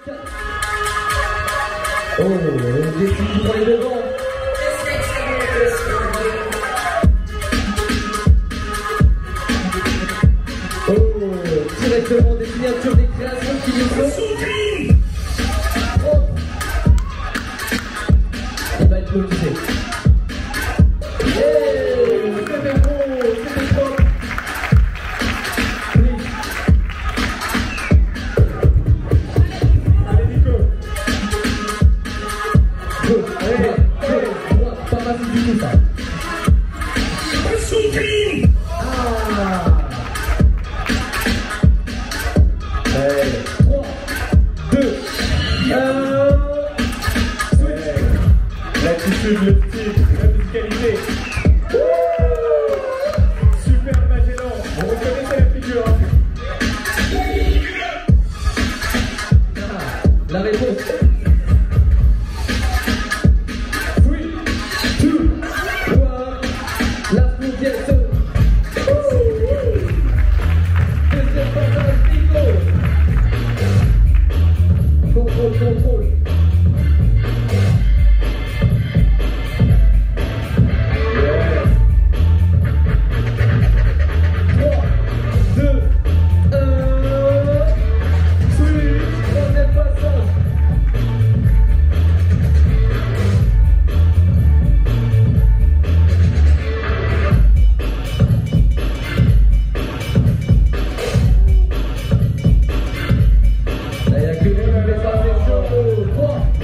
Oh, des filles pour les devants. Oh, directement des signatures des créations qui nous sont. Oh. Il va être motivé. C'était beau, c'était trop. Oui. Allez Nico. Allez, droite, pas facile du tout ça. Ah. 3, 2, 1. L'attitude, le style, la musicalité. Super Magellan, on reconnaissait la figure. Ah, la réponse. 3, 2, 1. La fouguette. Deuxième passage, Nico. Contrôle. Il y a que lui qui fait ça, c'est chaud. 3,